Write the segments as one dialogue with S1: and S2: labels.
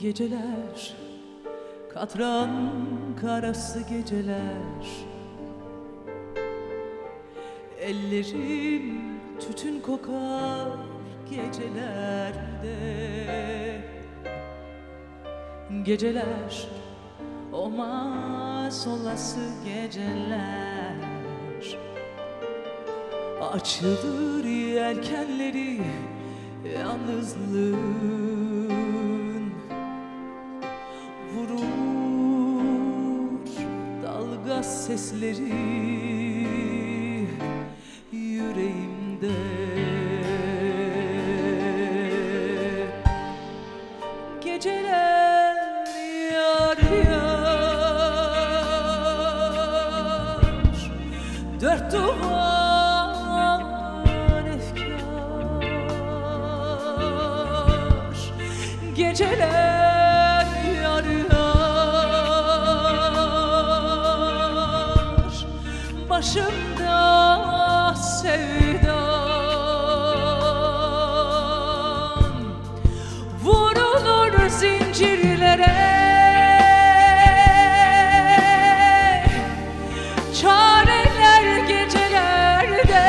S1: Geceler, katran karası geceler, ellerim tütün kokar gecelerde. Geceler, olmaz olası geceler, açılır yelkenleri yalnızlığın, vurur dalga sesleri yüreğimde. Geceler yar yar, dört duvar efkar. Geceler yar yar, başımda sevdan, vurulur zincirlere. Çareler gecelerde,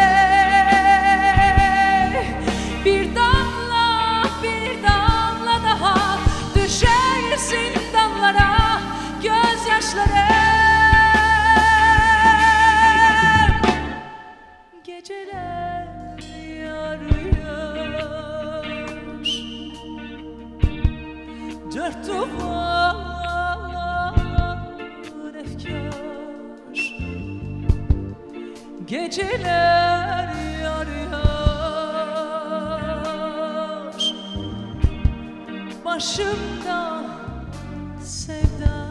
S1: bir damla daha düşersin damlara gözyaşları. Geceler yar yar, dört duvar efkar. Geceler yar yar, başımda sevdan.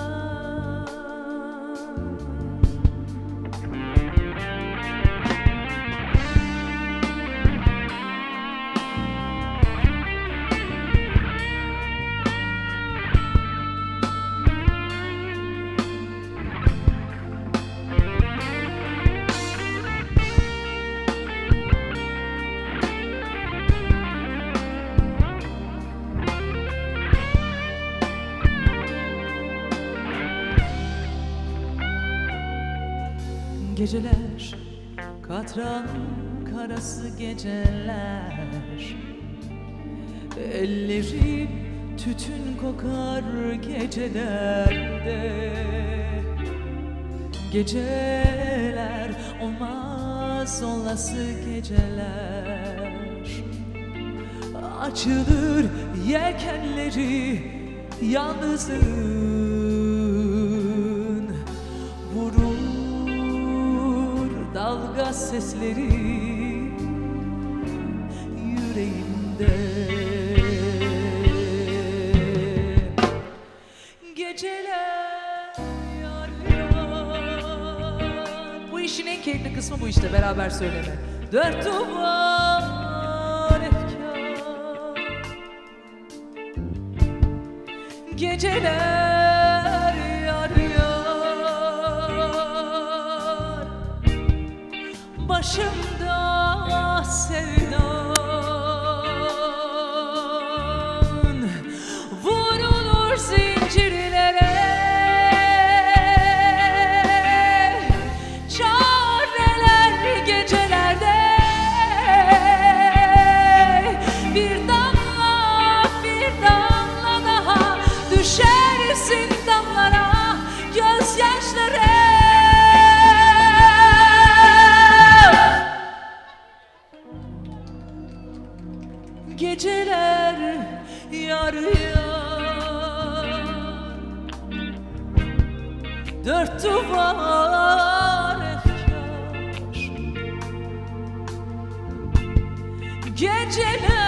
S1: Geceler, katran karası geceler, ellerim tütün kokar gecelerde. Geceler, olmaz olası geceler, açılır yelkenleri yalnızlığın, vurur dalga sesleri yüreğimde. Geceler yar yar, bu işin en keyifli kısmı bu işte, beraber söyleme. Dört duvar efkar. Geceler yar yar, başımda sevdan, vurulur zincirlere. Çareler gecelerde, bir damla daha düşersin damlara gözyaşları. Geceler yar yar, dört duvar efkar. Geceler